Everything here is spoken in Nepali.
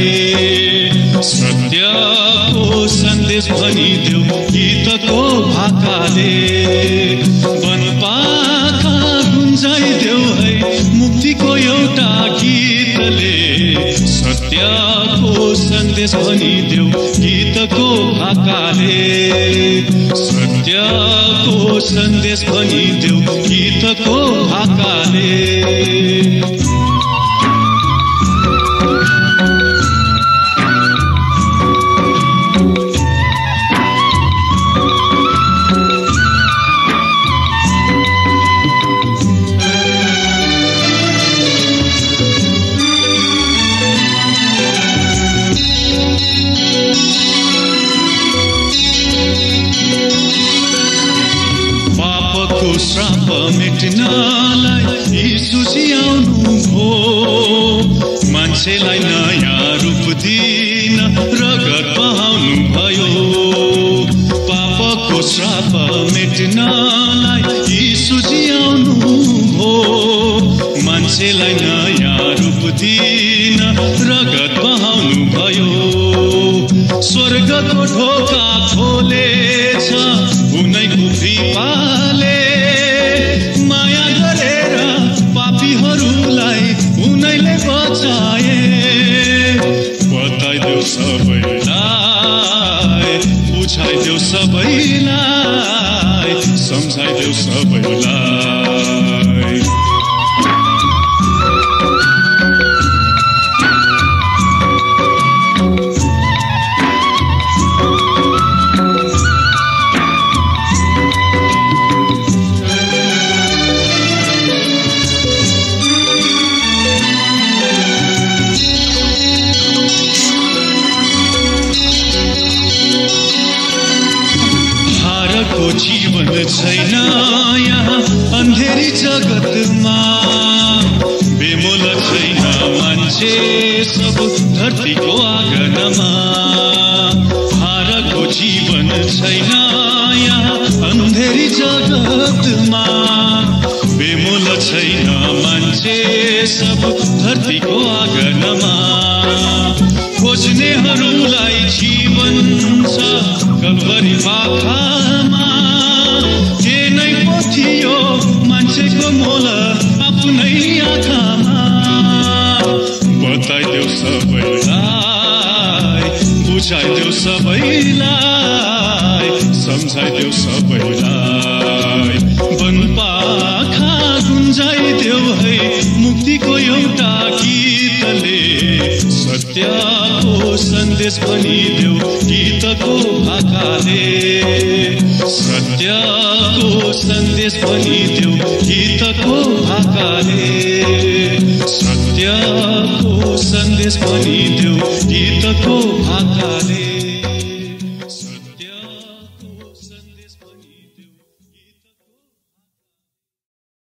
सत्यको सन्देश भनिदेऊ गीतको भाकाले वनपाखा गुन्जाइदेऊ है मुक्तिको एउटा गीतले सत्यको सन्देश भनिदेऊ गीतको भाकाले सत्यको सन्देश भनिदेऊ गीतको भाकाले श्राप मेट्नलाई यीशुजी आउनु भो मान्छेलाई नयाँ रूप दिन रगत बहाउनु भयो पापको श्राप मेट्नलाई यीशुजी आउनु भो मान्छेलाई नयाँ रूप दिन रगत बहाउनु भयो स्वर्गको ढोका खोलेछ उनैको कृपाले उनैले बचाए बताइदेऊ सबैलाई बुझाइदेऊ सबैलाई सम्झाइदेऊ सबैलाई जीवन छैन यहाँ अन्धेरी जगतमा बेमोल छैन मान्छे सब धरतीको आँगनमा हारको जीवन छैन यहाँ अन्धेरी जगतमा बेमोल छैन मान्छे सब धरतीको आँगनमा खोज्नेहरूलाई जीवन छ कल्वरी पाखामा के नै पो थियो मान्छेको मोल आफ्नै आँखामा बताइदेऊ सबैलाई बुझाइदेऊ सबैलाई सम्झाइदेऊ सबैलाई वनपाखा गुन्जाइदेऊ है मुक्तिको एउटा गीतले सत्यको सन्देश भनिदेऊ गीतको भाकाले सत्यको सन्देश भनिदेऊ गीतको भाकाले सत्यको सन्देश भनिदेऊ गीतको भाकाले